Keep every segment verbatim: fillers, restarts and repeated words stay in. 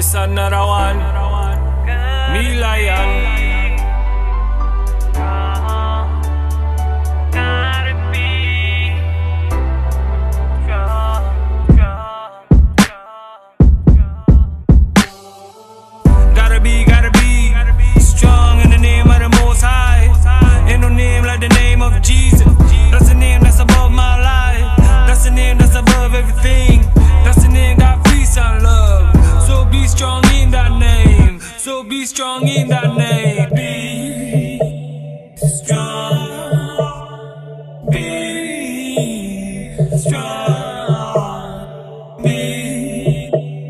This another one. Me.Lion. Gotta be, gotta be strong in the name of the Most High. Ain't no name like the name of Jesus. That's the name that's above my life. That's the name that's above everything. That's the name got peace and love. So be strong in that name. So be strong in that name. Be strong. Be strong. Be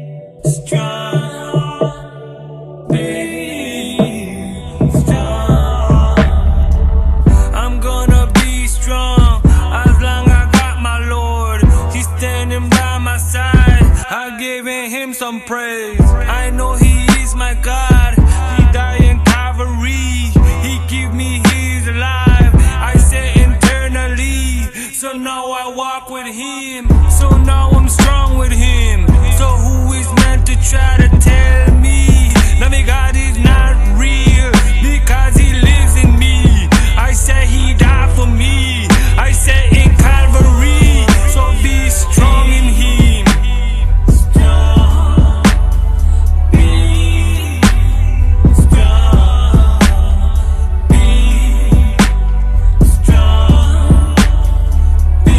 strong. Be strong. I'm gonna be strong as long as I got my Lord. He's standing by my side. I giving him some praise. I know he is my God. He died in Calvary. He give me his life. I say internally. So now I walk with him. So now I'm strong with him. So who is meant to try to tell me that my God is not real? Because he lives in me. I say he died for me. I say in Calvary. So be strong in him. Strong. Be strong. Be strong. Be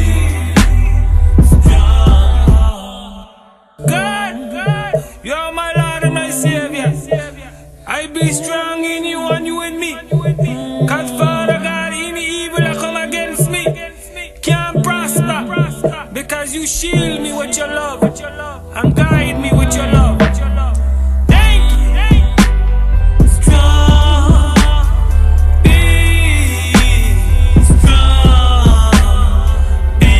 strong. God, God, you're my Lord and my Savior. I be strong in you and you in me. Cause Father God, any evil that come against me can't prosper. Because you shield me with your love and guide me with your love. Thank you. Strong. Be strong. Be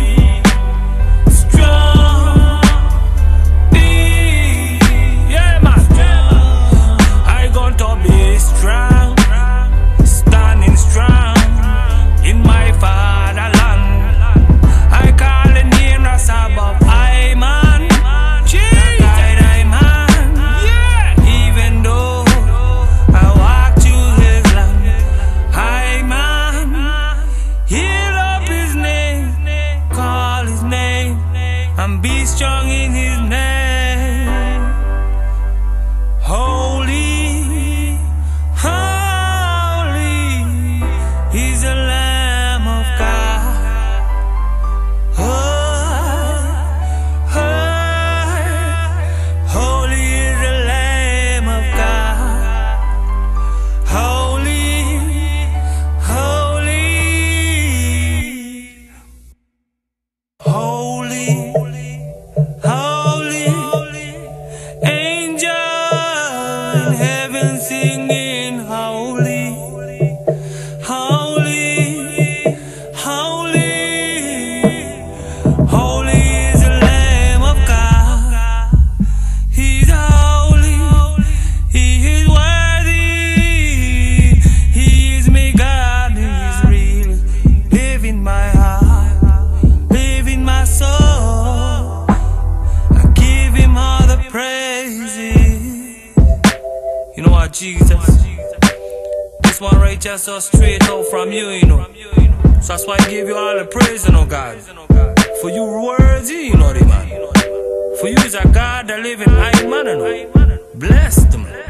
strong. Be, yeah, man. I going to be strong, standing strong in my fatherland. I call the name that's above I man. Jesus, I man. Yeah. Even though I walk through his land, I man. Heal up his name, call his name, and be strong in his name. Holy, holy, he's the Lamb of God. Holy is the Lamb of God. Holy, holy, holy, holy, angel in heaven singing holy, holy, holy. Holy is the Lamb of God. He's holy. He is worthy. He is my God. He is real. Live in my heart. Live in my soul. I give him all the praises. You know what, Jesus? This one right just so straight out from you, you know. So that's why I give you all the praise, you know, God. For you worthy, you know the man. For you is a God that live in I man, you know. Blessed, man.